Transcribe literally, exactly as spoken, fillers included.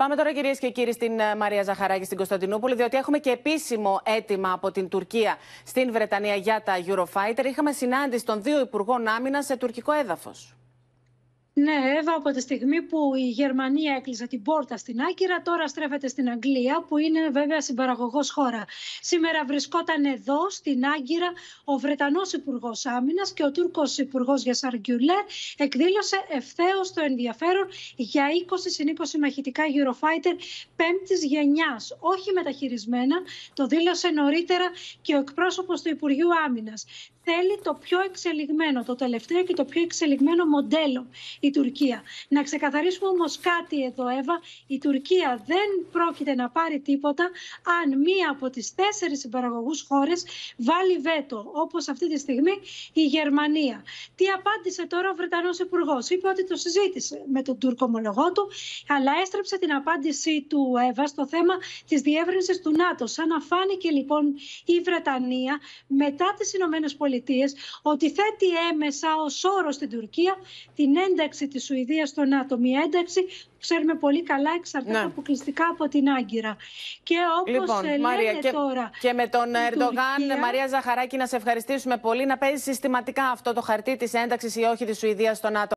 Πάμε τώρα, κυρίες και κύριοι, στην Μαρία Ζαχαράκη στην Κωνσταντινούπολη, διότι έχουμε και επίσημο αίτημα από την Τουρκία στην Βρετανία για τα Eurofighter. Είχαμε συνάντηση των δύο υπουργών άμυνας σε τουρκικό έδαφος. Ναι, Εύα, από τη στιγμή που η Γερμανία έκλεισε την πόρτα στην Άγκυρα, τώρα στρέφεται στην Αγγλία, που είναι βέβαια συμπαραγωγός χώρα. Σήμερα βρισκόταν εδώ στην Άγκυρα ο Βρετανός Υπουργός Άμυνας και ο Τούρκος Υπουργός Γιασάρ Γκιουλέρ εκδήλωσε ευθέως το ενδιαφέρον για είκοσι συν είκοσι μαχητικά Eurofighter πέμπτης γενιάς, όχι μεταχειρισμένα. Το δήλωσε νωρίτερα και ο εκπρόσωπος του Υπουργείου Άμυνας. Θέλει το πιο εξελιγμένο, το τελευταίο και το πιο εξελιγμένο μοντέλο η Τουρκία. Να ξεκαθαρίσουμε όμως κάτι εδώ, Εύα. Η Τουρκία δεν πρόκειται να πάρει τίποτα αν μία από τις τέσσερις συμπαραγωγούς χώρες βάλει βέτο, όπως αυτή τη στιγμή η Γερμανία. Τι απάντησε τώρα ο Βρετανός Υπουργός? Είπε ότι το συζήτησε με τον Τούρκο ομολογό του, αλλά έστρεψε την απάντησή του, Εύα, στο θέμα της διεύρυνσης του ΝΑΤΟ. Σαν να φάνηκε λοιπόν η Βρετανία μετά τις Ηνωμένες Πολιτείες ότι θέτει έμεσα ως όρο στην Τουρκία την ένταξη της Σουηδίας στο ΝΑΤΟ. Μια ένταξη που ξέρουμε πολύ καλά εξαρτάται ναι. αποκλειστικά από την Άγκυρα. Και όπως λοιπόν, λένε Μαρία, και, τώρα... Και με τον Ερντογάν, Τουρκία... Μαρία Ζαχαράκη, να σε ευχαριστήσουμε πολύ. Να παίζει συστηματικά αυτό το χαρτί της ένταξης ή όχι της Σουηδίας στο ΝΑΤΟ.